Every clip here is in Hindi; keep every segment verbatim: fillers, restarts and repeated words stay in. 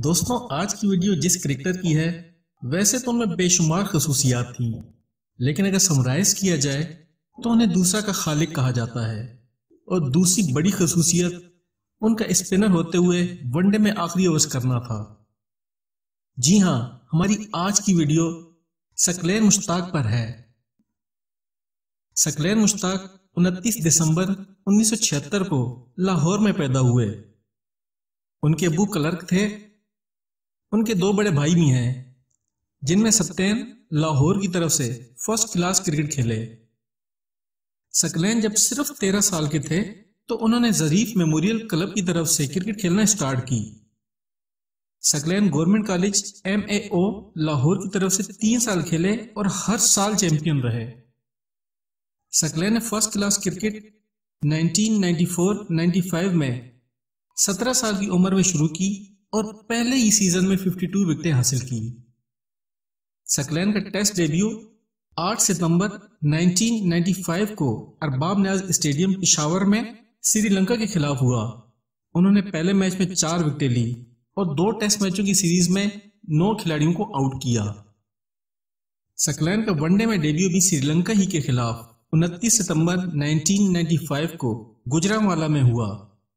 दोस्तों, आज की वीडियो जिस क्रिकेटर की है वैसे तो उनमें बेशुमार खसूसियात थी, लेकिन अगर समराइज किया जाए तो उन्हें दूसरा का खालिक कहा जाता है। और दूसरी बड़ी खसूसियत उनका स्पिनर होते हुए वनडे में आखिरी ओवर्स करना था। जी हां, हमारी आज की वीडियो सकलैन मुश्ताक पर है। सकलैन मुश्ताक उनतीस दिसंबर उन्नीस सौ छिहत्तर को लाहौर में पैदा हुए। उनके अबू क्लर्क थे। उनके दो बड़े भाई भी हैं, जिनमें सत्येन लाहौर की तरफ से फर्स्ट क्लास क्रिकेट खेले। सकलैन जब सिर्फ तेरह साल के थे तो उन्होंने जरीफ मेमोरियल क्लब की तरफ से क्रिकेट खेलना स्टार्ट की। Saqlain government college M A O Lahore की तरफ से तीन साल खेले और हर साल चैंपियन रहे। सकलैन ने फर्स्ट क्लास क्रिकेट उन्नीस सौ चौरानवे पचानवे में सत्रह साल की उम्र में शुरू की और पहले ही सीजन में बावन विकेटें हासिल की। सकलैन का टेस्ट डेब्यू आठ सितंबर उन्नीस सौ पचानवे को अरबाब न्याज स्टेडियम पेशावर में श्रीलंका के खिलाफ हुआ। उन्होंने पहले मैच में चार विकेटें ली और दो टेस्ट मैचों की सीरीज में नौ खिलाड़ियों को आउट किया। सकलैन का वनडे में डेब्यू भी श्रीलंका ही के खिलाफ उनतीस सितंबर उन्नीस सौ पचानवे को गुजरांवाला में हुआ।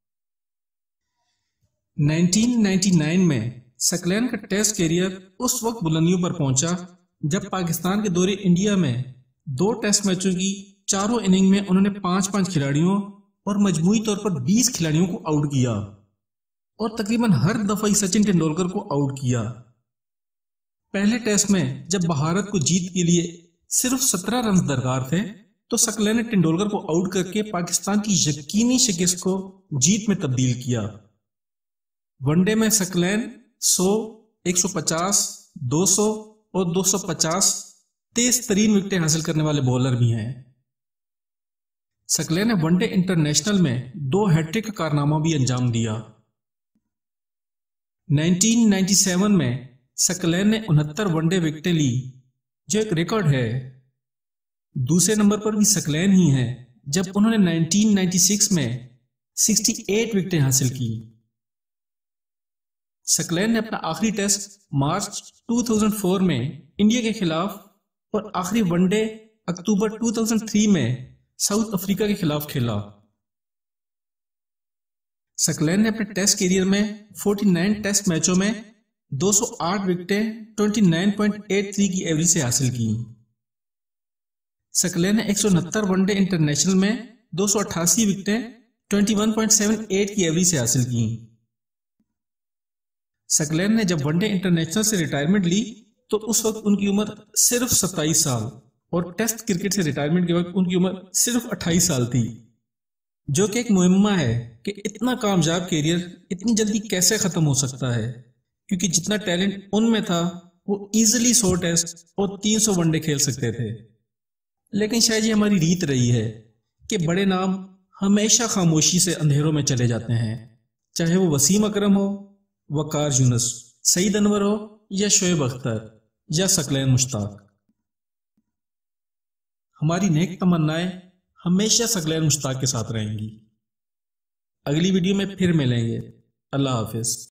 उन्नीस सौ निन्यानवे में सकलैन का टेस्ट कैरियर उस वक्त बुलंदियों पर पहुंचा जब पाकिस्तान के दौरे इंडिया में दो टेस्ट मैचों की चारों इनिंग में उन्होंने पांच पांच खिलाड़ियों और मजमूई तौर पर बीस खिलाड़ियों को आउट किया और तकरीबन हर दफा ही सचिन तेंदुलकर को आउट किया। पहले टेस्ट में जब भारत को जीत के लिए सिर्फ सत्रह रन दरकार थे तो सकलैन ने तेंदुलकर को आउट करके पाकिस्तान की यकीनी शिकस्त को जीत में तब्दील किया। वनडे में सकलैन सौ, एक सौ पचास, दो सौ और दो सौ पचास तेज तरीन विकेटें हासिल करने वाले बॉलर भी हैं। सकलैन ने वनडे इंटरनेशनल में दो हैट्रिक का कारनामा भी अंजाम दिया। उन्नीस सौ सत्तानवे में सकलैन ने उनहत्तर वनडे विकेटें ली, जो एक रिकॉर्ड है। दूसरे नंबर पर भी सकलैन ही हैं, जब उन्होंने उन्नीस सौ छियानवे में अड़सठ विकेटें हासिल की। सकलैन ने अपना आखिरी टेस्ट मार्च दो हज़ार चार में इंडिया के खिलाफ और आखिरी वनडे अक्टूबर दो हज़ार तीन में साउथ अफ्रीका के खिलाफ खेला। सकलैन ने अपने टेस्ट कैरियर में उनचास टेस्ट मैचों में दो सौ आठ विकेटें उनतीस पॉइंट आठ तीन की एवरेज से हासिल की। सकलैन ने एक सौ उनहत्तर वनडे इंटरनेशनल में दो सौ अट्ठासी विकेटें इक्कीस पॉइंट सात आठ की एवरेज से हासिल की। सकलैन ने जब वनडे इंटरनेशनल से रिटायरमेंट ली तो उस वक्त उनकी उम्र सिर्फ सत्ताईस साल और टेस्ट क्रिकेट से रिटायरमेंट के वक्त उनकी उम्र सिर्फ अट्ठाईस साल थी, जो कि एक मुहिम्मा है कि इतना कामयाब कैरियर इतनी जल्दी कैसे खत्म हो सकता है, क्योंकि जितना टैलेंट उनमें था वो इजीली सौ टेस्ट और तीन सौ वनडे खेल सकते थे। लेकिन शायद ये हमारी रीत रही है कि बड़े नाम हमेशा खामोशी से अंधेरों में चले जाते हैं, चाहे वो वसीम अकरम हो, वकार यूनुस, सईद अनवर हो या शोएब अख्तर या सकलैन मुश्ताक। हमारी नेक तमन्नाएं हमेशा सकलैन मुश्ताक के साथ रहेंगी। अगली वीडियो में फिर मिलेंगे। अल्लाह हाफिज।